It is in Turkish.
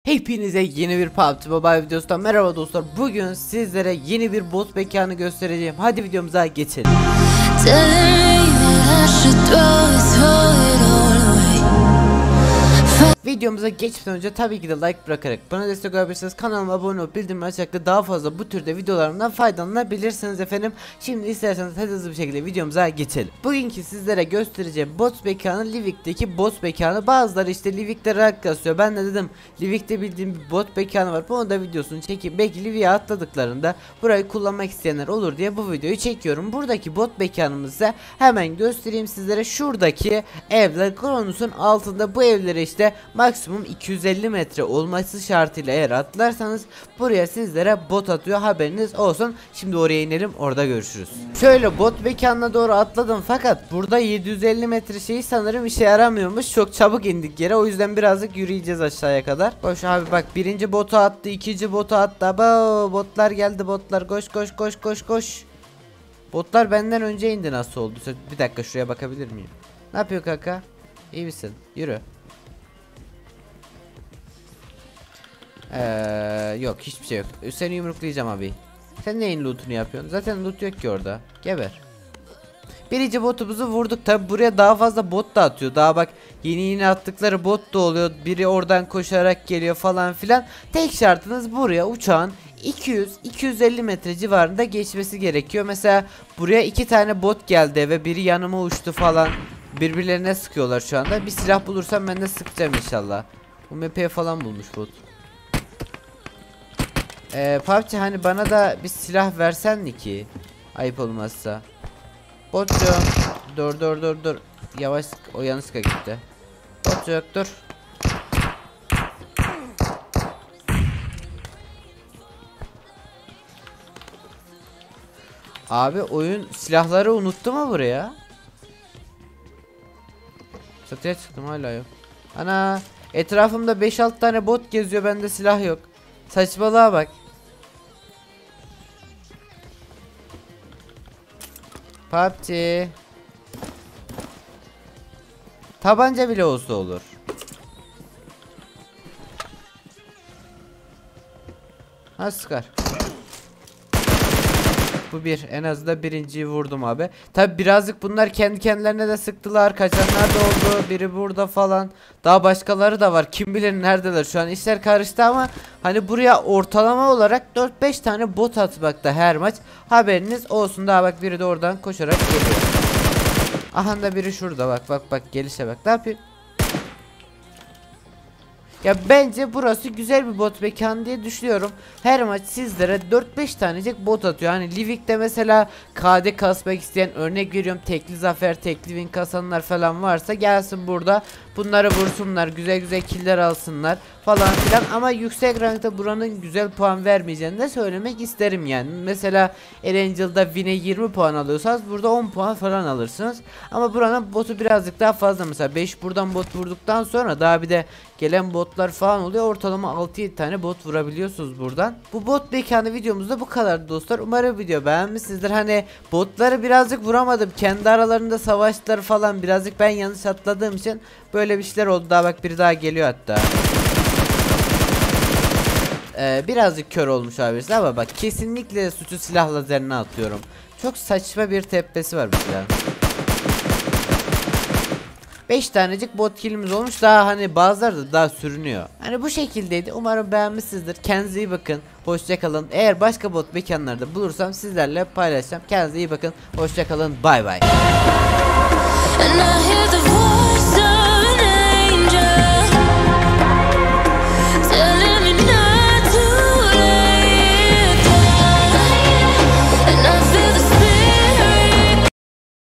Hepinize yeni bir PUBG Mobile videosundan merhaba dostlar. Bugün sizlere yeni bir bot mekanı göstereceğim. Hadi videomuza geçelim. Videomuza geçmeden önce tabii ki de like bırakarak bana destek olabilirsiniz. Kanalıma abone olup bildirimleri açarak daha fazla bu türde videolarımdan faydalanabilirsiniz efendim. Şimdi isterseniz hızlı bir şekilde videomuza geçelim. Bugünkü sizlere göstereceğim bot mekanı Livik'teki bot mekanı. Bazıları işte Livik'te rank kasıyor. Ben de dedim Livik'te bildiğim bir bot mekanı var. Bunu da videosunu çekeyim. Belki Livik'e atladıklarında burayı kullanmak isteyenler olur diye bu videoyu çekiyorum. Buradaki bot mekanımızı hemen göstereyim sizlere. Şuradaki evler Kronos'un altında, bu evlere işte maksimum 250 metre olması şartıyla eğer atlarsanız buraya sizlere bot atıyor, haberiniz olsun. Şimdi oraya inelim, orada görüşürüz. Şöyle bot mekanına doğru atladım fakat burada 750 metre şeyi sanırım işe yaramıyormuş. Çok çabuk indik yere, o yüzden birazcık yürüyeceğiz aşağıya kadar. Koş abi, bak birinci botu attı, ikinci botu attı. Abo, botlar geldi, botlar koş koş koş koş koş. Botlar benden önce indi, nasıl oldu? Bir dakika, şuraya bakabilir miyim? Ne yapıyor kaka? İyi misin? Yürü. Yok, hiçbir şey yok. Seni yumruklayacağım abi. Sen neyin lootunu yapıyorsun? Zaten loot yok ki orada. Geber. Birinci botumuzu vurduk. Tabi buraya daha fazla bot da atıyor. Daha bak, yeni attıkları bot da oluyor. Biri oradan koşarak geliyor falan filan. Tek şartınız buraya uçağın 200-250 metre civarında geçmesi gerekiyor. Mesela buraya 2 tane bot geldi ve biri yanıma uçtu falan. Birbirlerine sıkıyorlar şu anda. Bir silah bulursam ben de sıkacağım inşallah. Bu MP falan bulmuş bot. PUBG, hani bana da bir silah versen ki ayıp olmazsa. Botçuk, dur. Yavaş, o yanlışlıkla gitti. Botçuk dur. Abi oyun silahları unuttu mu buraya? Çatıya çıktım, hala yok. Ana, etrafımda 5-6 tane bot geziyor, bende silah yok. Saçmalığa bak. PUBG. Tabanca bile olsa olur. Ha, sıkar. Bu bir, en azından birinciyi vurdum abi. Tabi birazcık bunlar kendi kendilerine de sıktılar. Kaçanlar da oldu. Biri burada falan. Daha başkaları da var. Kim bilir neredeler. Şu an işler karıştı ama hani buraya ortalama olarak 4-5 tane bot atmakta her maç. Haberiniz olsun. Daha bak, biri de oradan koşarak geliyor. Aha da biri şurada, bak gelişe bak. Ne yapıyor? Ya bence burası güzel bir bot mekanı diye düşünüyorum. Her maç sizlere 4-5 tanecik bot atıyor. Hani Livik'te mesela KD kasmak isteyen, örnek veriyorum, tekli zafer, tekli win kasanlar falan varsa gelsin burada. Bunları vursunlar, güzel güzel killer alsınlar falan filan. Ama yüksek rankta buranın güzel puan vermeyeceğini de söylemek isterim yani. Mesela Erangel'da win'e 20 puan alıyorsanız burada 10 puan falan alırsınız. Ama buranın botu birazcık daha fazla. Mesela 5 buradan bot vurduktan sonra daha bir de gelen botlar falan oluyor. Ortalama 6-7 tane bot vurabiliyorsunuz buradan. Bu bot mekanı videomuzda bu kadar dostlar. Umarım video beğenmişsinizdir. Hani botları birazcık vuramadım. Kendi aralarında savaştılar falan. Birazcık ben yanlış atladığım için böyle bir şeyler oldu. Daha bak, biri daha geliyor hatta. Birazcık kör olmuş abisi ama bak, kesinlikle suçu silah lazerine atıyorum. Çok saçma bir tepesi var bu silahın. 5 tanecik bot killimiz olmuş. Daha hani bazıları da daha sürünüyor. Hani bu şekildeydi. Umarım beğenmişsinizdir. Kendinize iyi bakın. Hoşça kalın. Eğer başka bot mekanlarda bulursam sizlerle paylaşacağım. Kendinize iyi bakın. Hoşça kalın. Bay bay.